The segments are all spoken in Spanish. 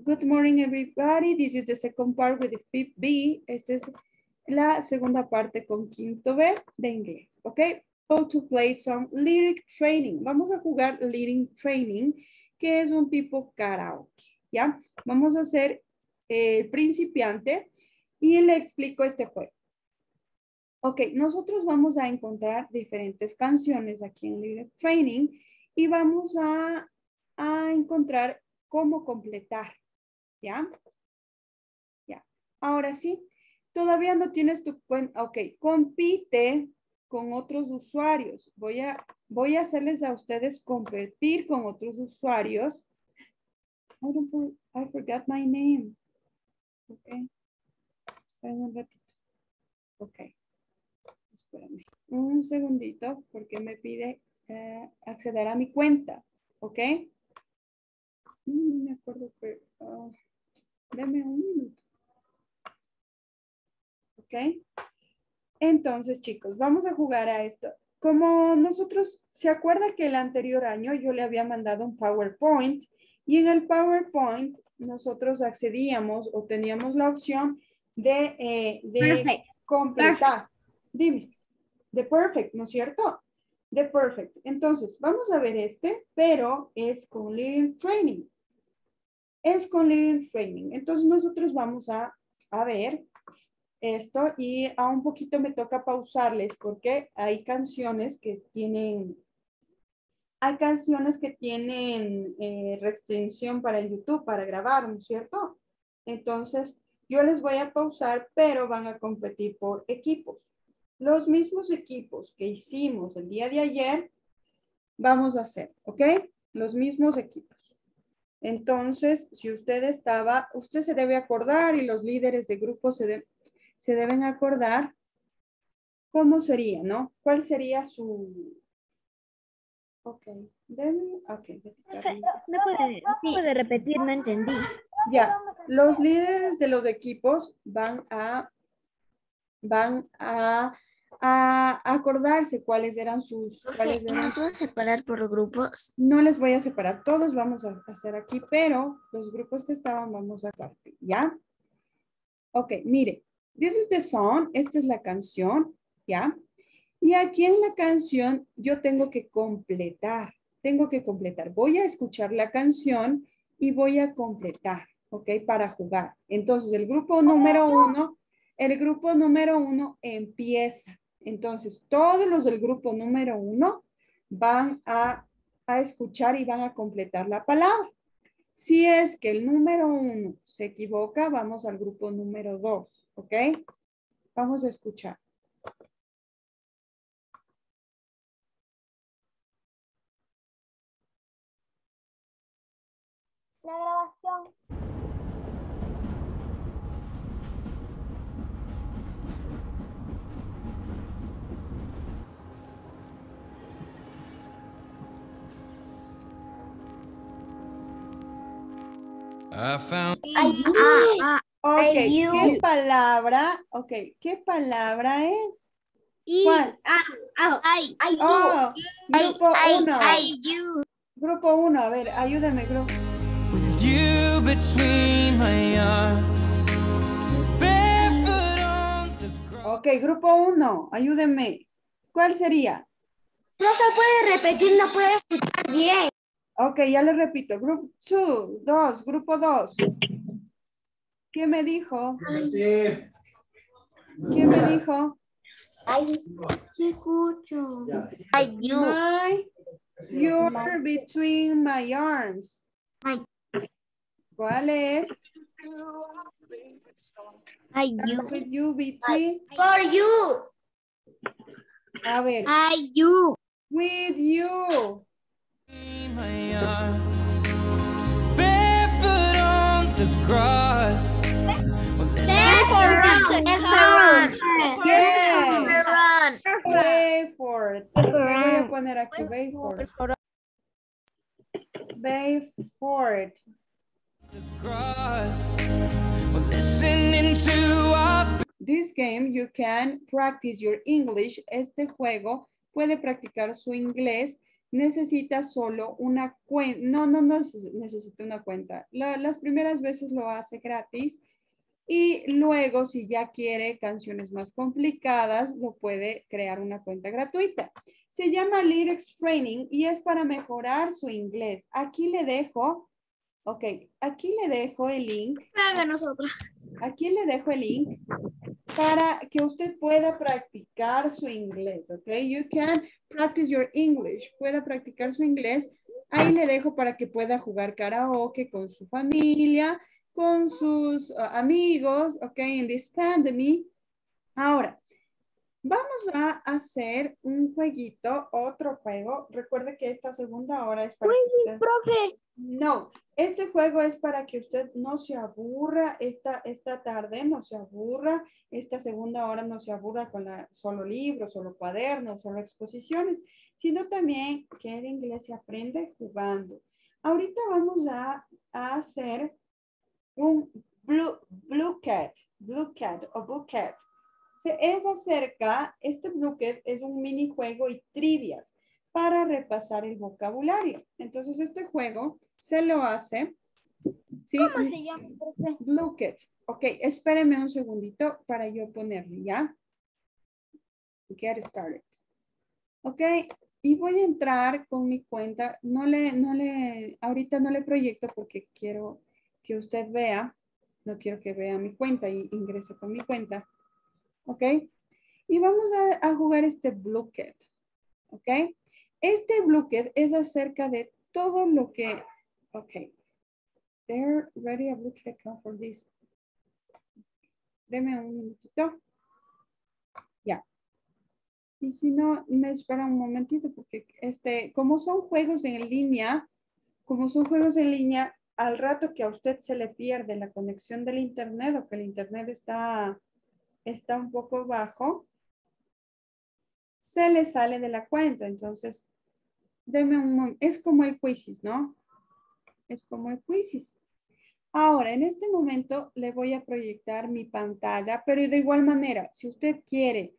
Good morning, everybody. This is the second part with the fifth B. Esta es la segunda parte con quinto B de inglés, ¿ok? Go to play some lyric training. Vamos a jugar lyric training, que es un tipo karaoke, ¿ya? Vamos a hacer principiante y le explico este juego. Ok, nosotros vamos a encontrar diferentes canciones aquí en lyric training y vamos a encontrar cómo completar, ¿ya? Ya. Ahora sí, todavía no tienes tu cuenta. Ok, compite con otros usuarios. Voy a hacerles a ustedes competir con otros usuarios. I forgot my name. Ok. Esperen un ratito. Ok. Espérame. Un segundito porque me pide acceder a mi cuenta. Ok. No me acuerdo que... deme un minuto. ¿Ok? Entonces, chicos, vamos a jugar a esto. Como nosotros, ¿se acuerda que el anterior año yo le había mandado un PowerPoint? Y en el PowerPoint nosotros accedíamos o teníamos la opción de completar. Perfect. Dime. De Perfect, ¿no es cierto? De Perfect. Entonces, vamos a ver este, pero es con Lyric Training. Es con Lyric Training. Entonces, nosotros vamos a ver esto y a un poquito me toca pausarles porque hay canciones que tienen restricción para el YouTube, para grabar, ¿no es cierto? Entonces, yo les voy a pausar, pero van a competir por equipos. Los mismos equipos que hicimos el día de ayer, vamos a hacer, ¿ok? Los mismos equipos. Entonces, si usted se debe acordar y los líderes de grupo se deben acordar cómo sería, ¿no? ¿Cuál sería su... Ok, ¿Me puede repetir? No entendí. Ya, los líderes de los equipos van a acordarse cuáles eran sus... ¿Nos vas a separar por grupos? No les voy a separar, todos vamos a hacer aquí, pero los grupos que estaban vamos a partir, ¿ya? Ok, mire, this is the song, esta es la canción, ¿ya? Y aquí en la canción yo tengo que completar. Voy a escuchar la canción y voy a completar, ¿ok? Para jugar. Entonces, el grupo número uno empieza. Entonces, todos los del grupo número uno van a escuchar y van a completar la palabra. Si es que el número uno se equivoca, vamos al grupo número 2, ¿ok? Vamos a escuchar. La grabación. Ok, ¿qué palabra? Ok, ¿qué palabra es? ¿Cuál? Oh, grupo 1. Grupo 1, a ver, ayúdame, grupo. With you between my arms, barefoot on the ground. Ok, grupo 1, ayúdenme. ¿Cuál sería? No se puede repetir, no puede escuchar bien. Ok, ya le repito. Grupo 2, grupo 2. ¿Qué me dijo? ¿Qué me dijo? Sí escucho. You're between my arms. ¿Cuál es? With you between. For you. A ver. With you. Barefoot on the grass. Bayford. ¿Qué voy a poner aquí? Bayford. Bayford. This game you can practice your English. Este juego puede practicar su inglés necesita solo una cuenta. No necesita una cuenta. Las primeras veces lo hace gratis y luego si ya quiere canciones más complicadas, lo puede crear una cuenta gratuita. Se llama Lyrics Training y es para mejorar su inglés. Aquí le dejo, ok, aquí le dejo el link. Haga nosotros. Aquí le dejo el link para que usted pueda practicar su inglés, ¿ok? You can practice your English. Pueda practicar su inglés. Ahí le dejo para que pueda jugar karaoke con su familia, con sus amigos, ¿ok? In this pandemic. Ahora, vamos a hacer un jueguito, otro juego. Recuerde que esta segunda hora es para que usted... Profe, No, este juego es para que usted no se aburra esta tarde, no se aburra, esta segunda hora no se aburra con solo libros, solo cuadernos, solo exposiciones, sino también que el inglés se aprende jugando. Ahorita vamos a hacer un blue cat o book cat. Es acerca, este Blue Cat es un minijuego y trivias para repasar el vocabulario. Entonces, este juego se lo hace. ¿Sí? ¿cómo se llama, profe? Blue Cat. Ok, espéreme un segundito para yo ponerle, ¿ya? Get started. Ok, y voy a entrar con mi cuenta. Ahorita no le proyecto porque quiero que usted vea. No quiero que vea mi cuenta y ingrese con mi cuenta. ¿Ok? Y vamos a jugar este Blue Cat. ¿Ok? Este Blue Cat es acerca de todo lo que... Ok. They're ready a Blue Cat come for this. Deme un minutito. Ya. Y si no, me espera un momentito porque como son juegos en línea, al rato que a usted se le pierde la conexión del internet o que el internet está un poco bajo, se le sale de la cuenta. Entonces, deme un momento. Es como el quizzes, ¿no? Es como el quizzes. Ahora, en este momento le voy a proyectar mi pantalla, pero de igual manera, si usted quiere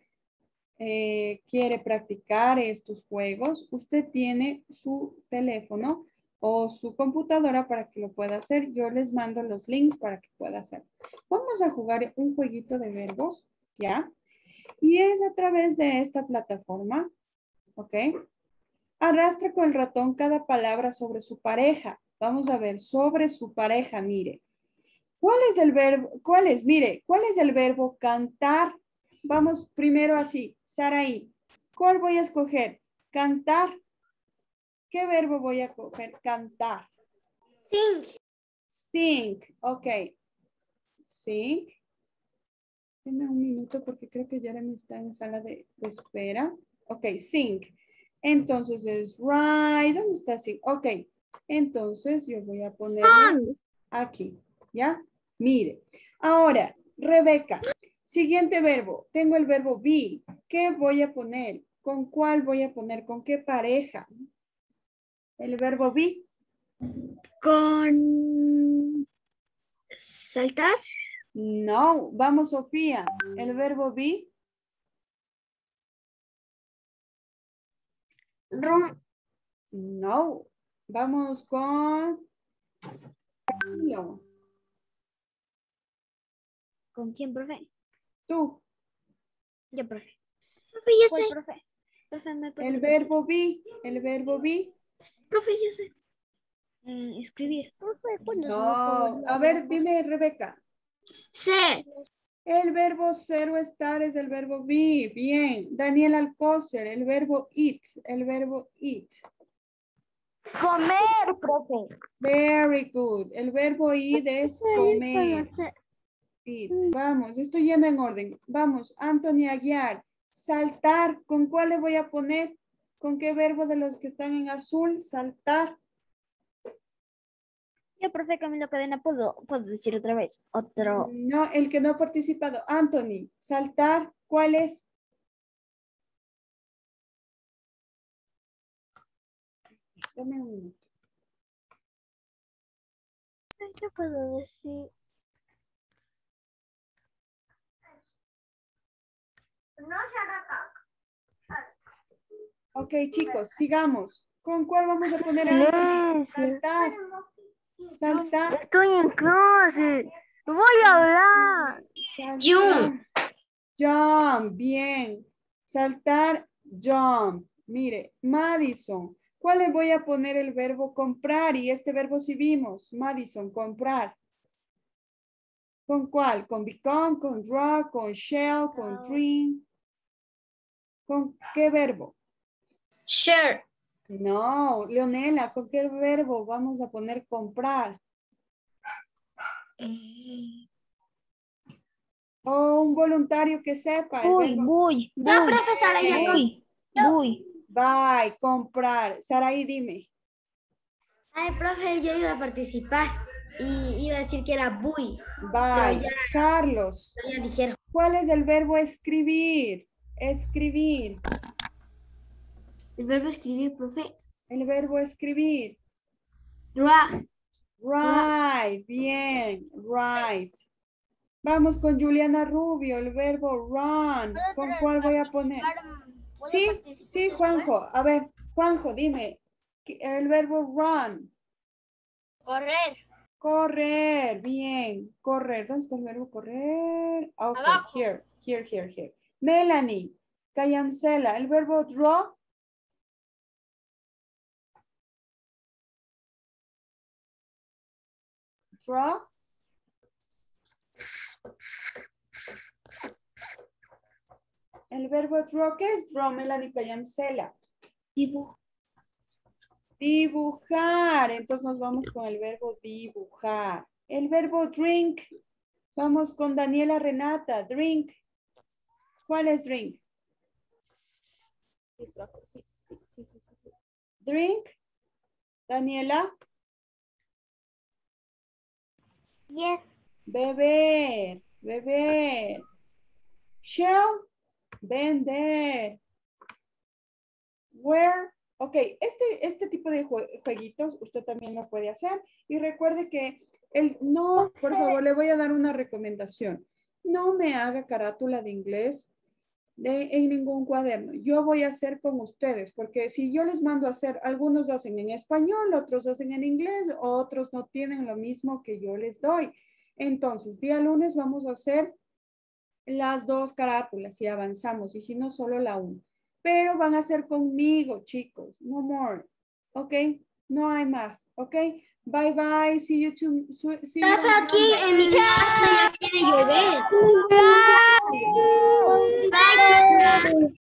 practicar estos juegos, usted tiene su teléfono o su computadora para que lo pueda hacer. Yo les mando los links para que pueda hacer. Vamos a jugar un jueguito de verbos, ¿ya? Y es a través de esta plataforma, ¿ok? Arrastra con el ratón cada palabra sobre su pareja. Vamos a ver, sobre su pareja, mire. ¿Cuál es el verbo? Mire, ¿cuál es el verbo cantar? Vamos primero así, Saraí. ¿Cuál voy a escoger? Cantar. ¿Qué verbo voy a coger? Cantar. Sing. Sing, ok. Sing. Deme un minuto porque creo que Jeremy está en sala de espera. Ok, sing. Entonces es right. ¿Dónde está sing? Ok. Entonces yo voy a ponerlo aquí. ¿Ya? Mire. Ahora, Rebeca. Siguiente verbo. Tengo el verbo be. ¿Qué voy a poner? ¿Con cuál voy a poner? ¿Con qué pareja? El verbo be. Con saltar. No. Vamos, Sofía. El verbo be. Rum. No. Vamos con Camilo. ¿Con quién, profe? Tú. Yo, profe. Profe, ya ¿Cuál, sé. profe? Profe, ¿me puede El repetir? verbo be. El verbo be. Profe, ya sé. Escribir. Profe, ¿cuándo se va a acabar No. la A ver, broma? dime, Rebeca. Sé. El verbo ser o estar es el verbo be. Bien. Daniel Alcócer. El verbo eat. El verbo eat. Comer, profe. Very good. El verbo eat es comer. Eat. Vamos, estoy yendo en orden. Vamos, Anthony Aguiar. Saltar. ¿Con cuál le voy a poner? ¿Con qué verbo de los que están en azul? Saltar. Yo, profe Camilo Cadena, ¿puedo decir otra vez? Otro. No, el que no ha participado. Anthony, saltar. ¿Cuál es? Dame un minuto. ¿Qué puedo decir? Ok, chicos, sigamos. ¿Con cuál vamos a poner Anthony? Silencio. Saltar. Saltar. Estoy en clase. No voy a hablar. Saltar. Jump. Bien. Saltar. Jump. Mire, Madison. ¿Cuál le voy a poner el verbo comprar? Y este verbo sí vimos. Madison, comprar. ¿Con cuál? ¿Con become, con draw, con shall, con dream? ¿Con qué verbo? Share. No, Leonela, ¿con qué verbo vamos a poner comprar? O un voluntario que sepa el verbo. Voy. No, profesora, ya no. Voy. Buy, comprar. Saraí, dime. Ay, profe, yo iba a participar y iba a decir que era buy. Buy. ya- Carlos, Ya dijeron. ¿cuál es el verbo escribir? Escribir. El verbo escribir, profe. El verbo escribir. Draw. Right, bien, right. Vamos con Juliana Rubio, el verbo run. ¿Con cuál voy a poner? Sí, Juanjo. A ver, Juanjo, dime. El verbo run. Correr. Correr, bien. Correr. ¿Dónde está el verbo correr? Ok, Abajo. here. Melanie, Cayamcela, el verbo draw. Draw. El verbo draw, ¿qué es draw, Melanie Cayamcela? Dibujar. Entonces nos vamos con el verbo dibujar. El verbo drink. Vamos con Daniela Renata. Drink. ¿Cuál es drink? Drink. Daniela. Yes. Beber. Beber. Shell. Vender. Where. Ok, este tipo de jueguitos usted también lo puede hacer. Y recuerde que no, por favor, le voy a dar una recomendación. No me haga carátula de inglés en ningún cuaderno. Yo voy a hacer con ustedes, porque si yo les mando a hacer, algunos hacen en español, otros hacen en inglés, otros no tienen lo mismo que yo les doy. Entonces, día lunes vamos a hacer las dos carátulas y avanzamos, y si no, solo la una. Pero van a ser conmigo, chicos. No more. ¿Ok? No hay más. ¿Ok? Bye, bye. See you see you on Aquí Monday. en mi casa ya quiere llover. Bye.